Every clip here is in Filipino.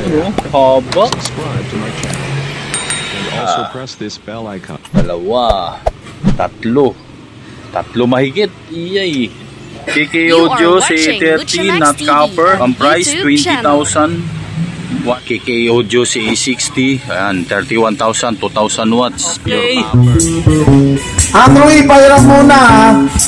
Haba. Subscribe to my channel. And also press this bell icon. Dalawa. Tatlo mahigit. Iyay. KK Audio C30 not copper. Ang price 20,000. KK Audio C60. Ayan, 31,000, 2,000 watts. Yay! Android, pairam muna ha.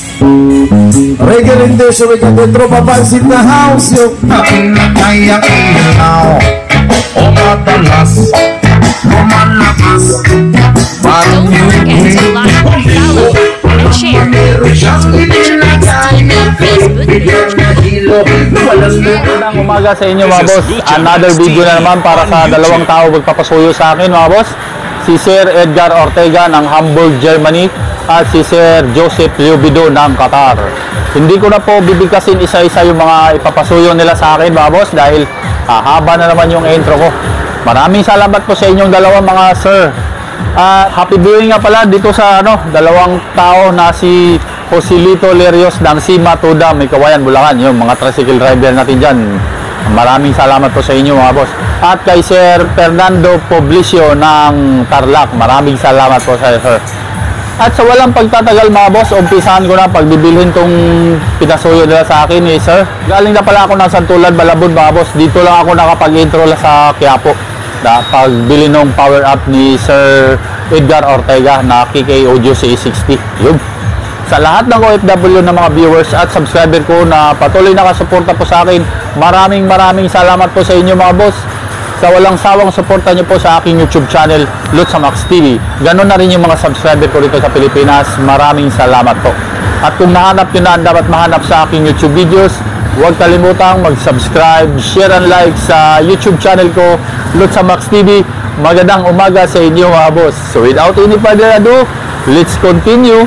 Reggae rendition, we got the Tropavibes in the house. Kaya ilaw o matalas o malakas. Don't forget to like, follow, and share. Luchamax TV, Facebook page. Magandang umaga sa inyo mga boss. Another video na naman para sa dalawang tao magpapasuyo sa akin mga boss. Si Sir Edgar Ortega ng Hamburg, Germany at si Sir Joseph Liubido ng Qatar. Hindi ko na po bibigkasin isa-isa yung mga ipapasuyo nila sa akin mga boss dahil haba na naman yung intro ko. Maraming salamat po sa inyong dalawang mga sir. Happy viewing nga pala dito sa dalawang tao na si Joselito Lerios ng Sima Tuda, may Kawayan, Bulacan, yung mga tricycle driver natin dyan. Maraming salamat po sa inyo mga boss. At kay Sir Fernando Publicio ng Tarlac, maraming salamat po sa sir. At sa walang pagtatagal mga boss, umpisahan ko na pagbibilhin tong pinasuyo nila sa akin sir. Galing na pala ako ng Santulan, Malabon mga boss. Dito lang ako nakapag-intro sa Quiapo. Pagbili ng power up ni Sir Edgar Ortega na KK Audio C60. Yun. Sa lahat ng OFW na mga viewers at subscriber ko na patuloy nakasuporta po sa akin, maraming salamat po sa inyo mga boss. Sa walang sawang suporta nyo po sa aking YouTube channel, Luchamax TV. Ganon na rin yung mga subscriber ko dito sa Pilipinas. Maraming salamat po. At kung nahanap nyo na ang dapat mahanap sa aking YouTube videos, huwag kalimutang mag-subscribe, share and like sa YouTube channel ko, Luchamax TV. Magandang umaga sa inyo mga boss. So without any further ado, let's continue.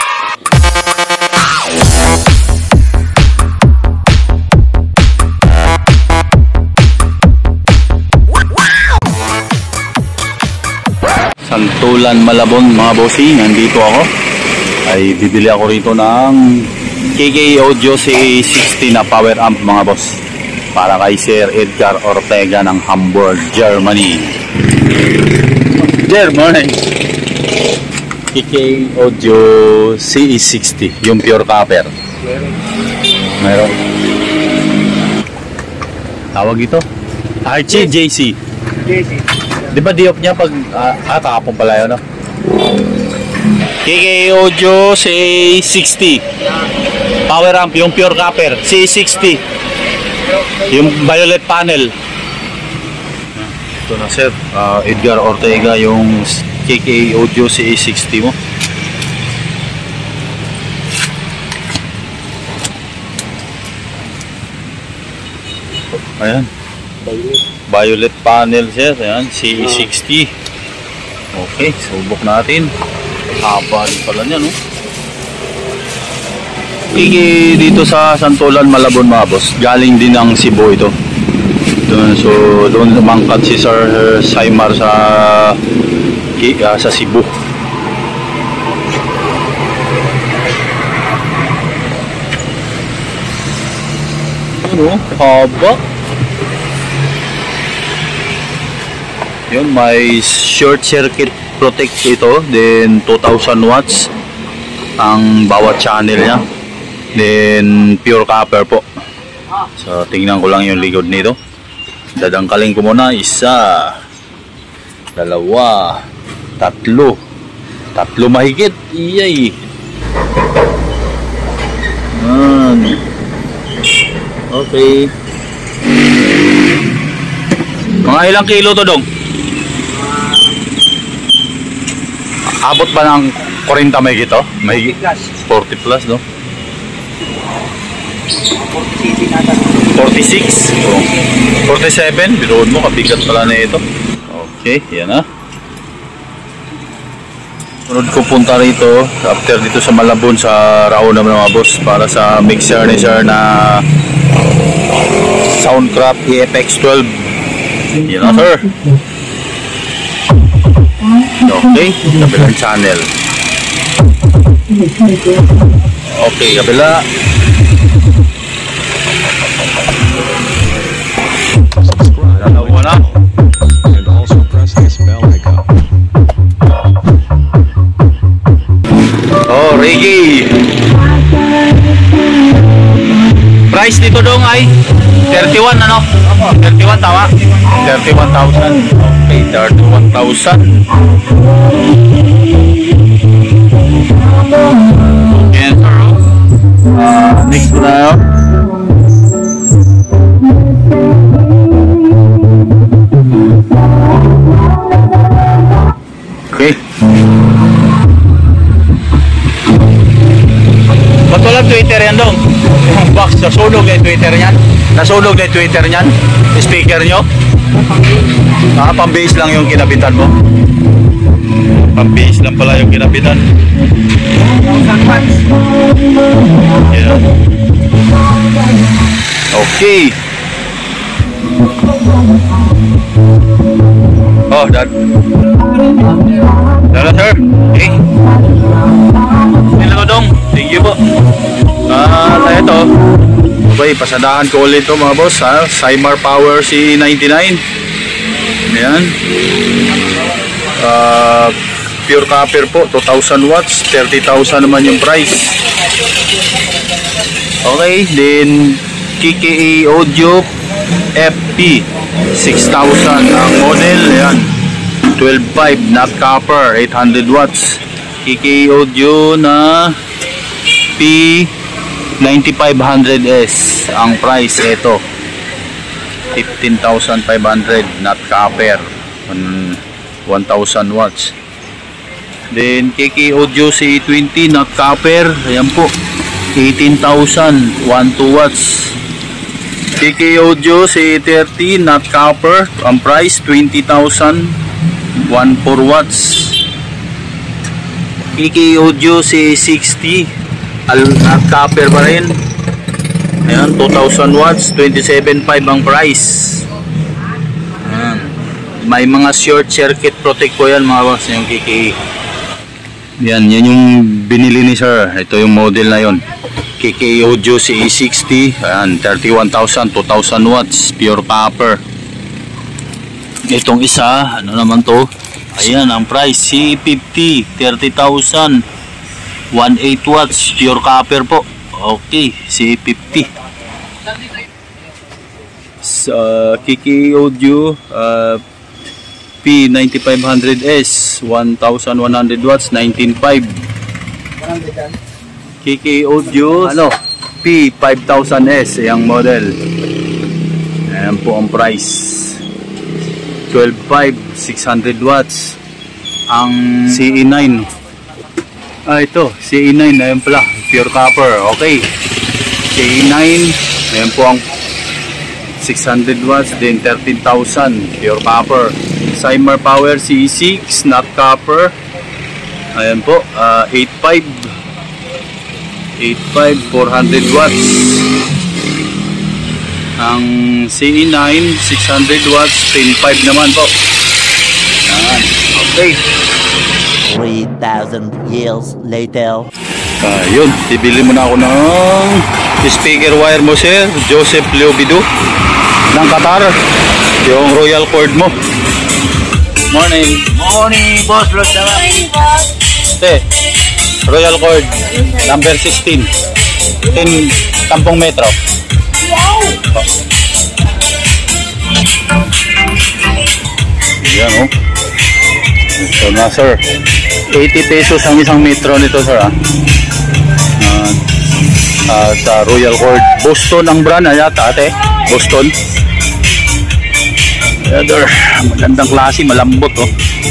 Santulan, Malabon mga bossing, nandito ako. Ay bibili ako rito ng KK Audio C60 na power amp mga boss para kay Sir Edgar Ortega ng Hamburg, Germany. KK Audio C60 yung pure copper. Meron. Tawag ito RCJC. Di ba diop niya pag kahapon pala yun, no? KK Audio C60 power amp yung pure copper C60 yung violet panel. Ito na sir, Edgar Ortega yung KK Audio C60 mo. Ayan, violet panel sir. Ayan, C60. Okay, subok natin. Haba rin pala niya, no? Dito sa Santulan, Malabon mga boss. Galing din ng Cebu ito. So doon lumangkat si Sir Saimar sa Cebu. Ano? Haba. Yun, may short circuit protect ito, then 2,000 watts ang bawat channel niya, then pure copper po. So tingnan ko lang yung likod nito. Dadangkalin ko muna, isa, dalawa, tatlo mahigit. Iyay. Okay, mga ilang kilo to dong? Abot ba ng 40 may gito? May 40 plus, no? 46? Oh. 47? Biroon mo, kabigat pala na ito. Okay, yan na. Sunod ko punta rito, after dito sa Malabon, sa Raon naman mga boss, para sa mixer ni sir na Soundcraft EFX12. Yan na sir. Okay, kabilang channel. Okay, kabila. Dalawa na. dito dong ay 31 ano? 31 tama? 31,000. Okay, 31,000. Yan. Next ko na yun. Okay. Ba't walang Twitter yan dong? Yung box, nasunog na yung Twitter yan? Nasunog na yung Twitter yan? Speaker nyo? Pang-bass lang yung kinabitan mo? Pang-bass lang pala yung kinabitan. Yeah. Okay. Oh, that. Dala sir. Okay. Sila ko dong. Thank you po. Ito. Okay, pasadahan ko ulit ito mga boss ha. Cymar Power C99. Ayan. Pure copper po. 2,000 watts. 30,000 naman yung price. Okay. Then KKA Audio FP 6,000 ang model. Ayan. 12.5 not copper. 800 watts. KKA Audio na P9500S ang price. Ito 15,500 not copper, 1,000 watts. Then KK Audio C20 not copper, ayan po 18,000, 12 watts. KK Audio C30 not copper, ang price 20,000, 14 watts. KK Audio C60 not copper pa rin, ayan 2,000 watts, 27,500 ang price. Ayan. May mga short circuit protect po yan mga boss, yung KK. Yan yung binili ni sir. Ito yung model na yon, KK Audio C60. Ayan, 31,000, 2,000 watts, pure copper. Itong isa, ano naman to? Ayan, ang price C50, 30,000, 18 watts, pure copper po. Okay, C50. KK Audio P9500S, 1,100 watts, 19.5. KK Audio P5000S, yung model. Ayan po ang price, 12.5, 600 watts. Ang CE9, ito CE9, ayan pala, pure copper. Okay, CE9, ayan po ang 600 watts, then 13,000, pure copper. Cymar Power CE6 not copper, ayan po, 8.5, 400 watts. Ang CE9 600 watts, 10.5 naman po. Ayan. Okay, 3,000 years later. yun, bibili mo na ako ng speaker wire mo sir Joseph Leobido ng Qatar, yung royal cord mo. Morning. Morning, boss. Morning, boss. Royal cord number 16, 10 metro. Wow! Yan oh. Ito na sir, 80 pesos ang isang metro nito sir ah. Sa royal cord, Boston ang brand yata ate, Boston. Other, magandang klase, malambot oh.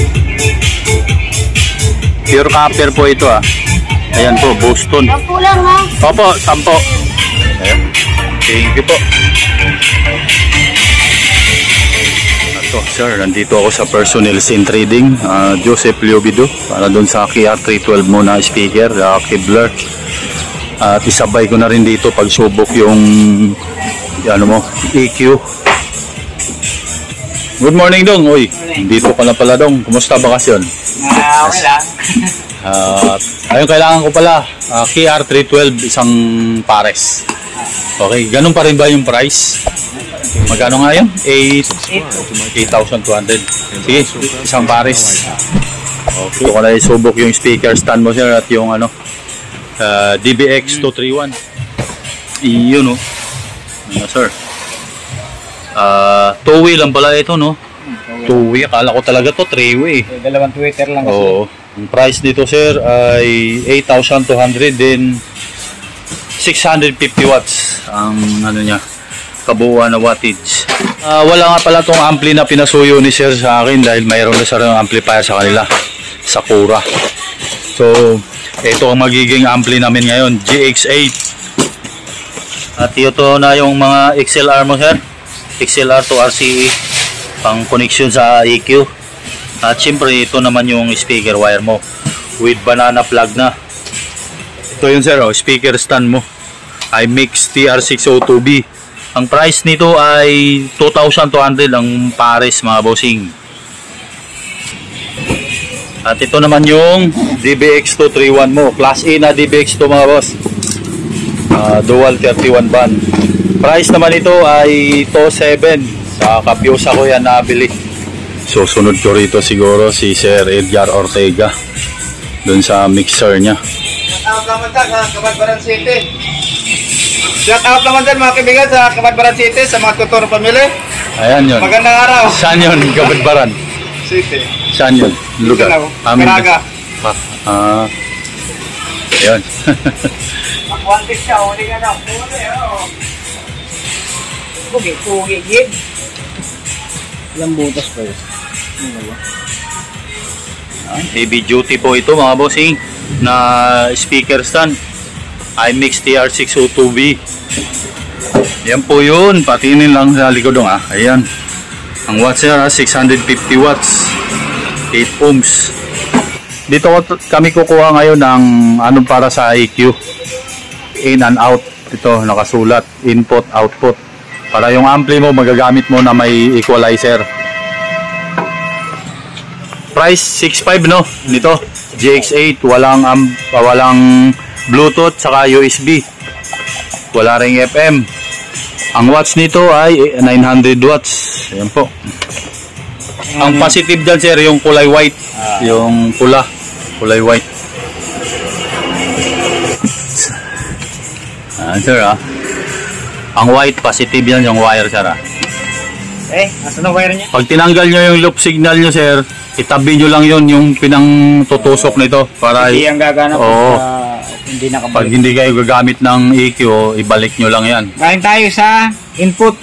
Pure copper po ito ah. Ayan po, Boston. Ako lang ha. Opo, 10. Ayan. Thank you po. Ito sir, nandito ako sa Personnel Scene Trading, Joseph Leobido, para doon sa Kia 312 mo na speaker, Kevler. At isabay ko na rin dito pagsubok yung ano mo, EQ. Good morning dong. Uy, dito ka na pala dong. Kumusta bakasyon? Okay lang. Ayun, kailangan ko pala Kia 312 isang pares. Okay, ganun pa rin ba yung price? Magkano nga yun? 8,200. Sige, isang pares. Okay, ko na isubok yung speaker stand mo sir at yung ano DBX 231. Iyon oh. Ano, sir? Two-way lang pala ito, no? Two-way. Akala ko talaga to, three-way. Dalawang Twitter lang kasi. Oo. Ang price dito, sir, ay 8,200 din 650 watts ang ano niya, kabuuan na wattage. Wala nga pala tong ampli na pinasuyo ni sir sa akin dahil mayroon na sir ng amplifier sa kanila, Sakura. So, ito ang magiging ampli namin ngayon, GX8. At ito na yung mga XLR mo, sir. XLR to RCE, pang connection sa EQ. At syempre ito naman yung speaker wire mo with banana plug na. Ito yun, sir, speaker stand mo, iMix TR602B. Ang price nito ay 2,200 ang pares, mga bossing. At ito naman yung DBX231 mo, Class A na DBX2, mga boss. Dual 31 band. Price naman ito ay 2,700. Sa Kapyosa ko yan nabili. Susunod ko rito siguro si Sir Edgar Ortega dun sa mixer niya. Shout out naman sa Kabadbaran City. Shout out naman din mga kaibigan sa Kabadbaran City, sa mga tutor pamilya. Ayan yun. Magandang araw. Saan yun? Kabadbaran? City. Saan yun? Lugar? Karaga. Ayan. Makwantik siya, huli ka na. Pugi, gid. Ilang butas pa yun? Heavy duty po ito, mga bossing, na speaker stand, iMix TR602B. Yan po yun, patinin lang sa likod dong. Ayan, ang watts niya 650 watts, 8 ohms. Dito kami kukuha ngayon ng ano para sa EQ, in and out. Ito nakasulat, input, output, para yung ampli mo magagamit mo na may equalizer. Price 6,500, no? Nito GX8, walang Bluetooth saka USB, wala ring FM. Ang watts nito ay 900 watts. Ayan po. Ang positive dyan, sir, yung kulay white, yung kulay white. Sir, ang white positive yan, yung wire, sir. Asan ang wire niya? Pag tinanggal nyo yung loop signal nyo, sir, itabi nyo lang yun, yung pinangtutusok nito para hindi ang gagana hindi nakabalik. Pag hindi kayo gagamit ng EQ, ibalik nyo lang yan. Kain tayo sa input.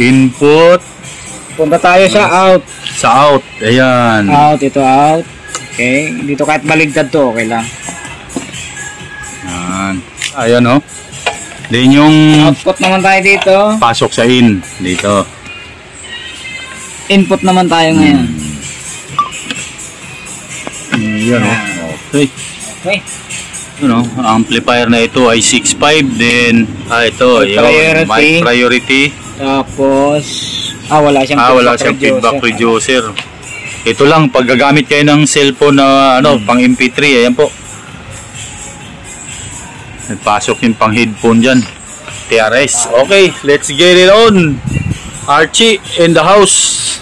Punta tayo sa out. Sa out, ayan. Out, ito out. Okay, dito kahit baligtad to, okay lang. Ayan, oh. Then yung Output naman tayo dito. pasok sa in dito. Input naman tayo ngayon. Ayan, oh. Okay. Okay. Amplifier na ito ay 6.5, then ito, yun, mic priority. Tapos wala siyang feedback reducer. Ito lang pag gagamit kayo ng cellphone na pang MP3, ayan po. Nagpasok yung pang headphone diyan. TRS. Okay, let's get it on. Archie in the house.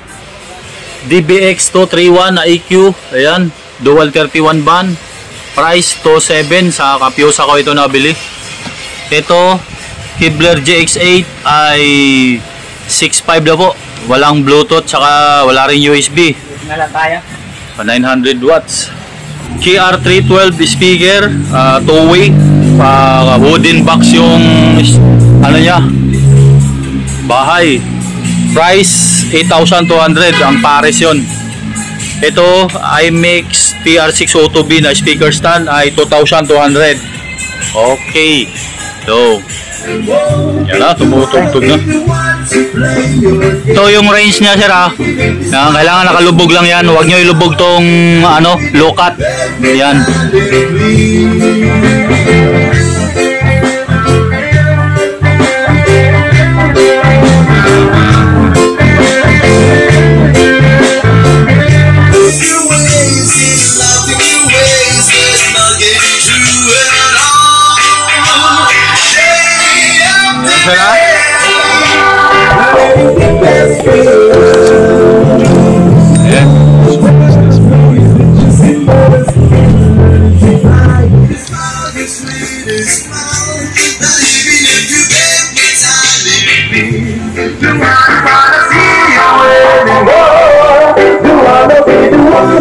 DBX231 na EQ, ayan, dual 31 band. Price 2,700, sa Kapyosa ko ito nabili. Ito Kevler GX8 ay 6.5 na po. Walang Bluetooth, saka wala rin USB. Na lang tayo. 900 watts. KR312 speaker, two-way. Wooden box yung niya, bahay. Price 8,200 ang pares yun. Ito iMix TR602B na speaker stand ay 2,200. Okay. So, yan na, tumutugtog na. Ito yung range niya, sir, kailangan nakalubog lang yan. Huwag nyo ilubog tong low cut. Yan.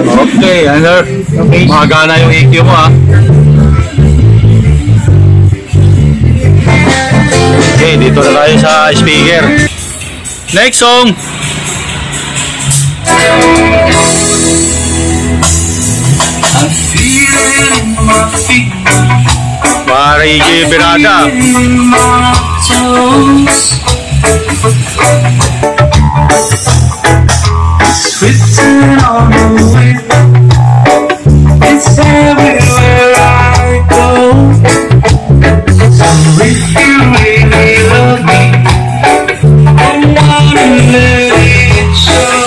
Okay, ano? Magana yung EQ mo ha. Okay, dito na tayo sa speaker. Next song. Reggae Berada. Twisting all the way. It's everywhere I go. So if you really love me, I wanna let it show.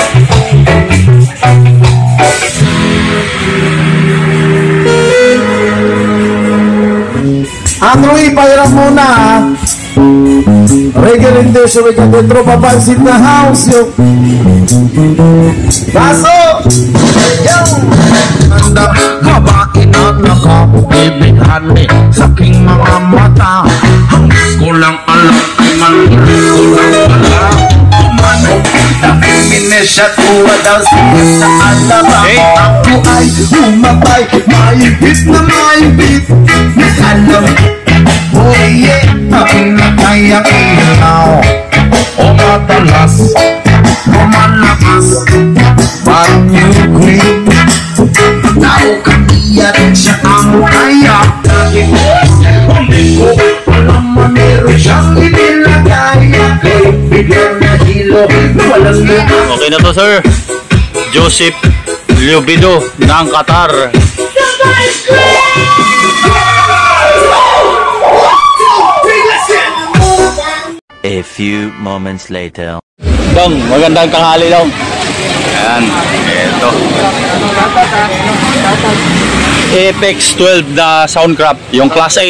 Andrew, pairam muna ha. Reggae rendition with the Tropavibes in the house, yo. Paso! Yo! Nanda, kabain at nakaibighan ni sa aking mga mata. Kulang alam ay kulang alam. Umano, na-feminis at uwa daw siya sa alabang. Ako ay umatay, maibit na maibit. Alam, oh yeah, pinatay ang ilaw. O matalas, o malakas, Banyo Queen. Tao kakiyan siya ang kaya. Hindi ko alam manero siyang inilagay. Bigyan na hilo, walang na. Okay na to, sir. Joseph Lubido ng Qatar. A few moments later. Dong, magandang tanghali dong. Ayan, eto. Apex 12 na Soundcraft, yung Class A.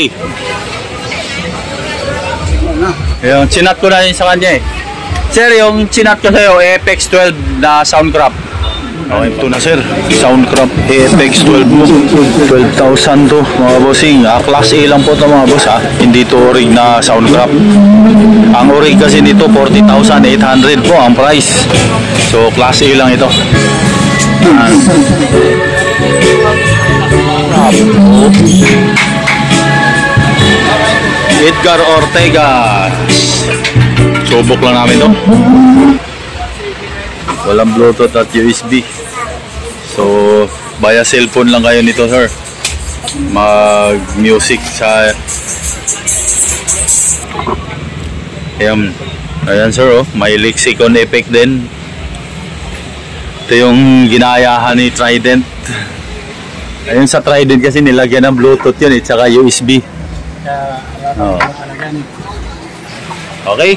Yung chinat ko na yun sa kanya eh. Sir, yung chinat ko sa'yo, Apex 12 na Soundcraft. Okay, ito na sir, Soundcraft Apex 12 mo. 12,000 to mga bossing. Class A lang po ito mga boss ha. Hindi to orig na Soundcraft. Ang orig kasi nito 40,800 po ang price. So Class A lang ito. Edgar Ortega. Subok lang namin to. Walang Bluetooth at USB. So, via cellphone lang kayo nito, sir. Mag-music sa... Ayan. Ayan, sir, oh. May lexicon effect din. Ito yung ginayahan ni Trident. Ayun sa Trident kasi nilagyan ng Bluetooth yun, at saka USB. Oh. Okay.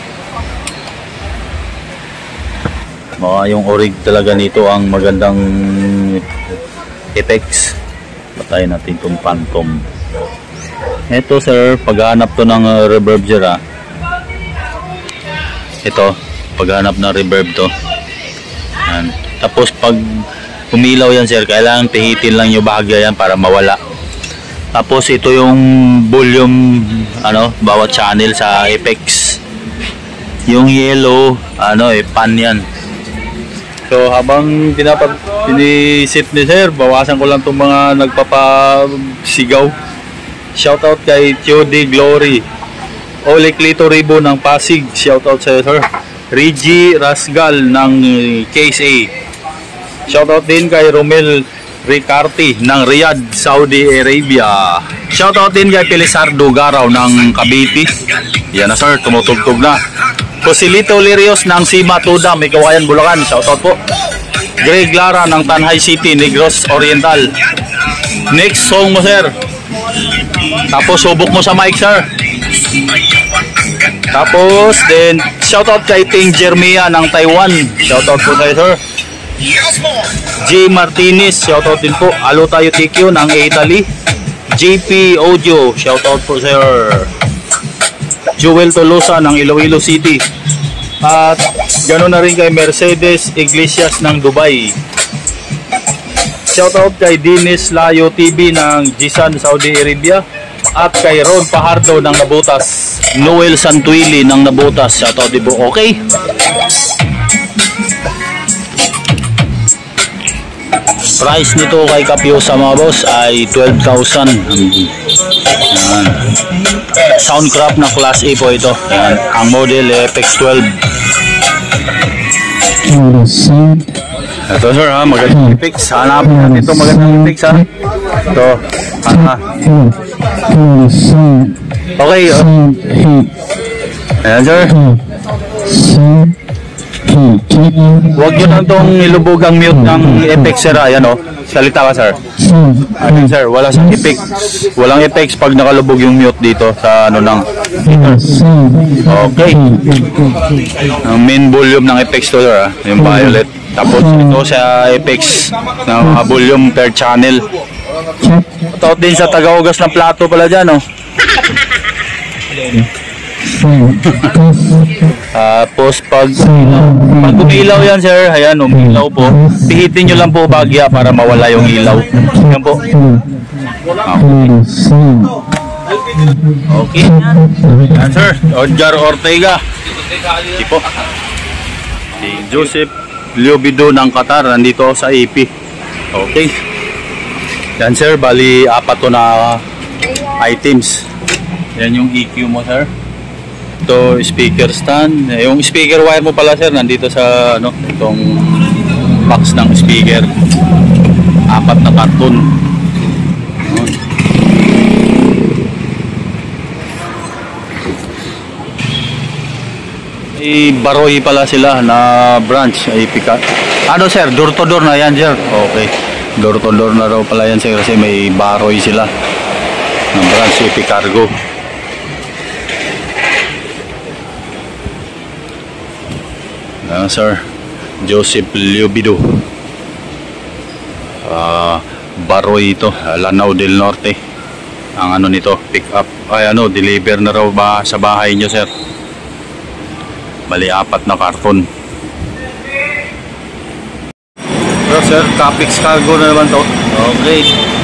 Yung orig talaga nito ang magandang effects. Patayin natin itong phantom. Ito sir, paghanap to ng reverb dyan ito, paghanap ng reverb to. Yan. Tapos pag umilaw yan sir, kailangan pihitin lang yung bahagya yan para mawala. Tapos ito yung volume, bawat channel sa effects. Yung yellow, pan yan. So habang pinisit ni sir, bawasan ko lang itong mga nagpapasigaw. Shoutout kay Theody Glory, Ole Clito Ribo ng Pasig, shoutout sa'yo sir. Reggie Rasgal ng Case A. Shoutout din kay Romel Ricarti ng Riyadh, Saudi Arabia. Shoutout din kay Pelisardo Garaw ng Cavite. Yan na sir, tumutugtog na. Joselito Lirios ng Sima Tuda, may Kawayan, Bulacan. Shoutout po. Greg Lara ng Tanhay City, Negros Oriental. Next song mo sir. Tapos subok mo sa mic sir. Tapos then shoutout kay Ting Jermia ng Taiwan. Shoutout po kayo sir. J Martinez, shoutout din po. Alo tayo TQ ng Italy. JP Audio, shoutout po sir. Joel Tolosa ng Iloilo City. At ganoon na rin kay Mercedes Iglesias ng Dubai. Shoutout kay Dinis Layo TV ng Jisan, Saudi Arabia. At kay Ron Pahardo ng Nabutas. Noel Santuili ng Nabutas. Shoutout din po. Okay. Price nito kay Capiosa mga boss ay 12,000. Yan. Soundcraft na Class A po ito. Yan. Ang model FX12. Ito sir ha, magandang effects. Hanapin natin ito, magandang effects ha. Ito. Okay. Ayan sir. Huwag nyo lang itong ilubog ang mute ng effects sir. Ayan o. Salita ka sir. Ayan sir, wala sa effects. Walang effects pag nakalubog yung mute dito sa ano nang. Okay. Ang main volume ng effects to sir ha. Yung violet. Tapos ito sa effects ng volume per channel. Ito din sa tagaugas ng plato pala dyan o. Tapos pag umilaw yan sir, ayan umilaw po, pihitin nyo lang po bagya para mawala yung ilaw. Yan po. Okay. Yan sir, Odjar Ortega. Ito po. Si Joseph Liobido ng Qatar, nandito sa AP. Okay. Yan sir, bali 4 to na items. Yan yung EQ mo sir. Ito speaker stand. Yung speaker wire mo pala sir nandito sa ano, itong box ng speaker. 4 na karton. Baroy pala sila na branch ay pika. Ano sir, door to door na yan sir. Okay. Door to door na raw pala yan sir kasi may baroy sila. Ng branch AP Cargo. Sir Joseph Liobido. Baroy ito, Lanao del Norte. Ang ano nito, pick up ay ano, deliver na raw ba sa bahay nyo sir. Bali 4 na karton. So sir, Capix Cargo na naman to. Okay.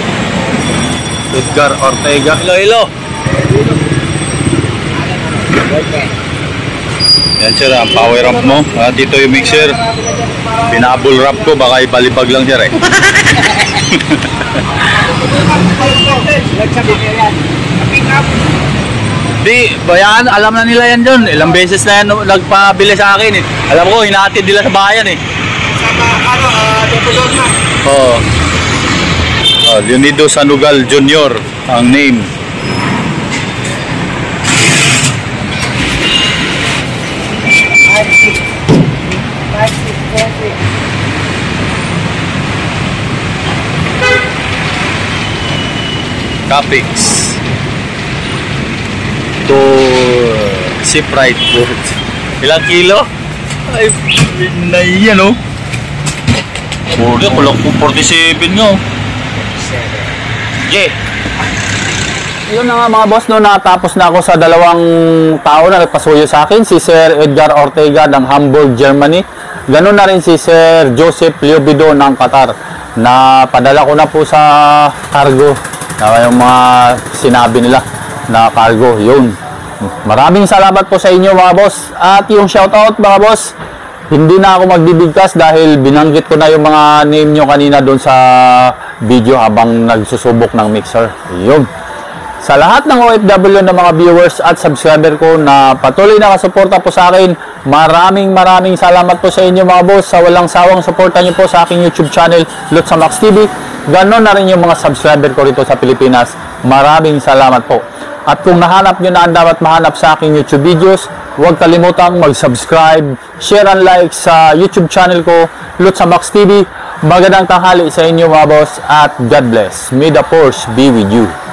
Edgar Ortega. Hello. Yan sir, ang power amp mo. Dito yung mixer. Binabul wrap ko, baka ibalibag lang sir eh. Di, bayan, alam na nila yan dun. Ilang beses na yan nagpabili sa akin eh. Alam ko, hinahatid nila sa bayan eh. Leonido Sanugal Jr. ang name. Capix to sip right board. Ilang kilo? Ay, naiyan o. Puro, kulok po 47 nyo. Yeah. Yun na nga mga boss, no, natapos na ako sa 2 tao na nagpasuyo sa akin, si Sir Edgar Ortega ng Hamburg, Germany. Ganun na rin si Sir Joseph Liobido ng Qatar. Na padala ko na po sa cargo na yung mga sinabi nila na cargo. Yun. Maraming salamat po sa inyo mga boss. At yung shoutout mga boss, hindi na ako magbibigkas dahil binanggit ko na yung mga name nyo kanina doon sa video habang nagsusubok ng mixer. Yun. Sa lahat ng OFW na mga viewers at subscriber ko na patuloy na kasuporta po sa akin, maraming salamat po sa inyo mga boss. Sa walang sawang suporta nyo po sa aking YouTube channel, Luchamax TV. Ganon na rin yung mga subscriber ko rito sa Pilipinas. Maraming salamat po. At kung nahanap nyo na ang dapat mahanap sa aking YouTube videos, huwag kalimutang mag-subscribe, share and like sa YouTube channel ko, Luchamax TV. Magandang tanghali sa inyo mga boss at God bless. May the force be with you.